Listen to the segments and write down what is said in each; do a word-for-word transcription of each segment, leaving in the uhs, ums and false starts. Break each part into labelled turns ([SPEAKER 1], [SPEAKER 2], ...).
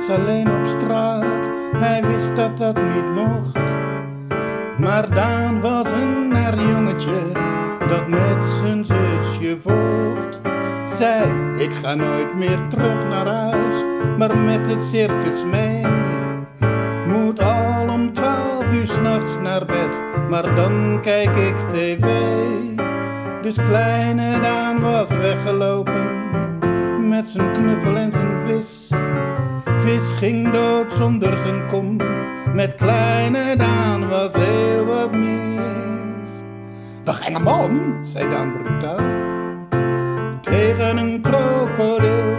[SPEAKER 1] alleen op straat, hij wist dat dat niet mocht. Maar Daan was een naar jongetje dat met zijn zusje vocht. Zei, ik ga nooit meer terug naar huis, maar met het circus mee. Moet al om twaalf uur 's nachts naar bed, maar dan kijk ik tv. Dus kleine Daan was weggelopen met zijn knuffel en zijn vis. Vis ging dood zonder zijn kom, met kleine Daan was heel wat mis. Dag enge man, zei Daan brutaal, tegen een krokodil.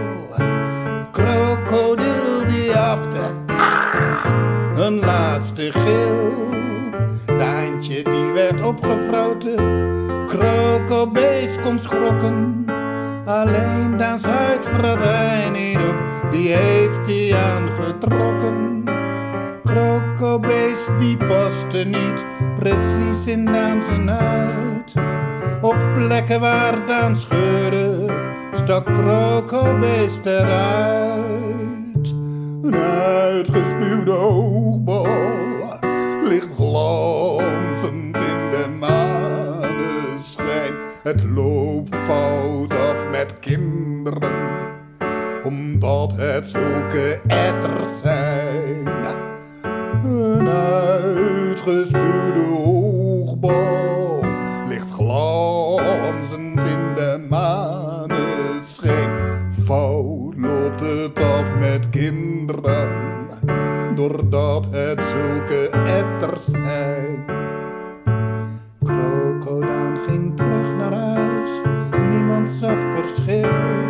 [SPEAKER 1] Krokodil die hapte ah, een laatste gil. Daantje die werd opgevroten, krokobeest kon schrokken. Alleen Daans huid vrat hij niet op, die heeft hij aangetrokken. Krokobeest die paste niet precies in Daan zijn huid. Op plekken waar Daan scheurde, stak krokobeest eruit. Een uitgespuwde oogbal ligt glanzend in de maneschijn. Het loopt fout af met kinderen, omdat het zulke etters zijn. Een uitgespuwde oogbal ligt glanzend in de maneschijn. Fout loopt het af met kinderen, doordat het zulke etters zijn. Krokodaan ging terug naar huis, niemand zag verschil.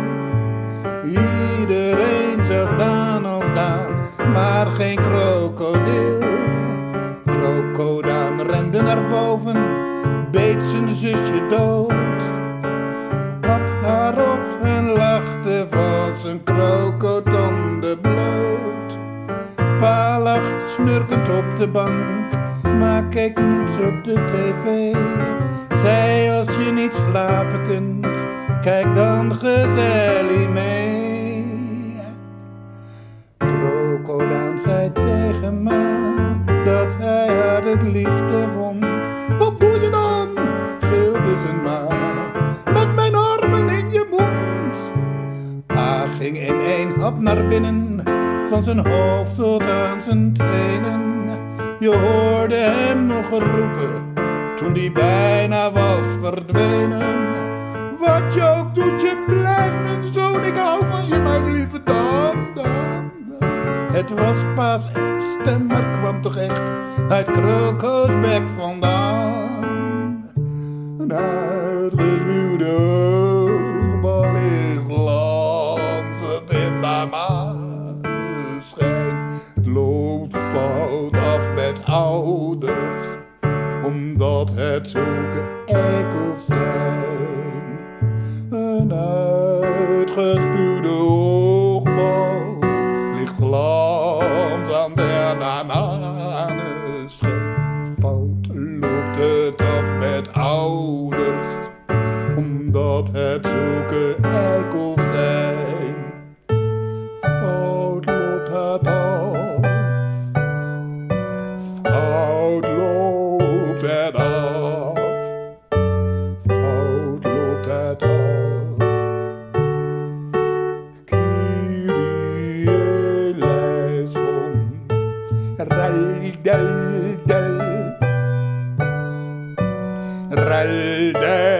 [SPEAKER 1] Iedereen zag Daan als Daan, maar geen krokodil. Krokodaan rende naar boven, beet zijn zusje dood. At haar op en lachte van zijn krokodonde bloot. Pa lag snurkend op de bank, maar keek niets op de tv. Zei, als je niet slapen kunt, kijk dan gezellig mee. Krokodaan zei tegen ma dat hij haar het liefste vond. Wat doe je dan? Gilde zijn ma, met mijn armen in je mond. Pa ging in één hap naar binnen, van zijn hoofd tot aan zijn tenen. Je hoorde hem nog roepen, toen die bijna was verdwenen. Wat je ook doet, je blijft mijn zoon, ik hou van je, mijn lieve Daan, Daan, Daan. Het was pa's stem, maar kwam toch echt uit Kroko's bek vandaan. Een uitgespuwde oogbal ligt glanzend in de maneschijn. Het loopt fout af met ouders, omdat het zulke eikels zijn. Een uitgespuwde oogbal ligt glanzend in de maneschijn. Fout loopt het af met ouders, omdat het zulke eikels zijn. Fout loopt het af, fout loopt het af, fout loopt het af. Kyrie eleison, ral del del, ral del.